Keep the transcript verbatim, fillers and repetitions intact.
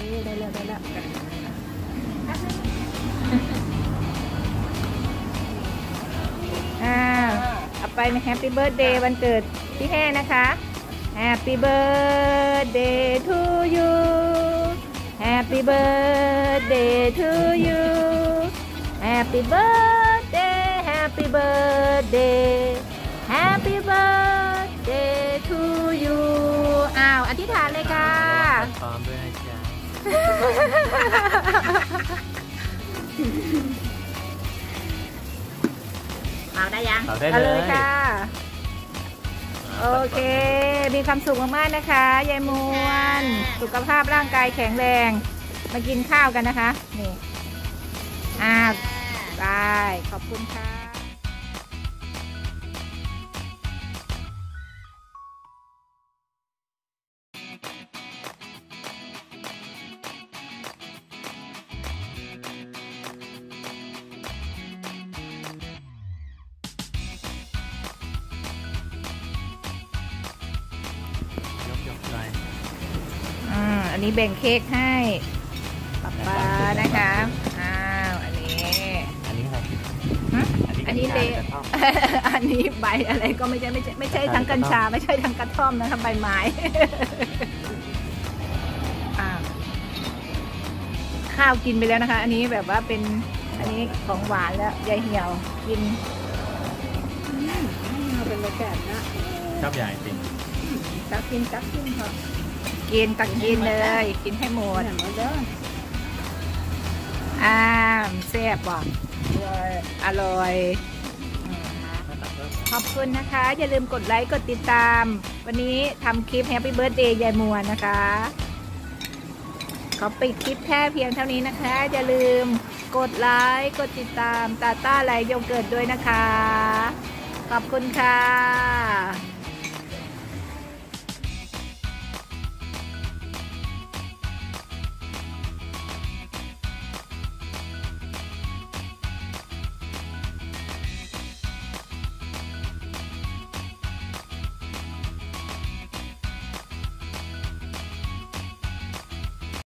ได้แล้วได้แล้วอ่าเอาไปแฮปปี้เบิร์ดเดย์วันเกิดพี่แห่นะคะ Happy birthday to you Happy birthday to you Happy birthday Happy birthday Happy birthday to you อ้าวอธิษฐานเลยค่ะพร้อมด้วยนะจ๊ะเอาได้ยังเอาได้เอาเลเลย ยค่ะโอเคมีความสุขมากๆนะคะยายมวลสุขภาพร่างกายแข็งแรงมากินข้าวกันนะคะนี่อ่าได้ขอบคุณค่ะอืมอันนี้แบ่งเค้กให้ป๊าป๊านะคะอ้าวอันนี้อันนี้อะไรอันนี้เลอันนี้ใบอะไรก็ไม่ใช่ไม่ใช่ไม่ใช่ทั้งกัญชาไม่ใช่ทั้งกระท่อมนะคะใบไม้ข้าวกินไปแล้วนะคะ อันนี้แบบว่าเป็นอันนี้ของหวานแล้วยายเหี่ยวกินเป็นรสแซ่บนะชอบใหญ่จริงตักกินตักกินค่ะกินตักกินเลยกินให้หมดอ่าแซ่บว่ะอร่อยขอบคุณนะคะอย่าลืมกดไลค์กดติดตามวันนี้ทำคลิป Happy Birthday ยายมวลนะคะขอปิดคลิปแค่เพียงเท่านี้นะคะอย่าลืมกดไลค์กดติดตามตาต้าไลฟ์โยเกิร์ตด้วยนะคะขอบคุณค่ะ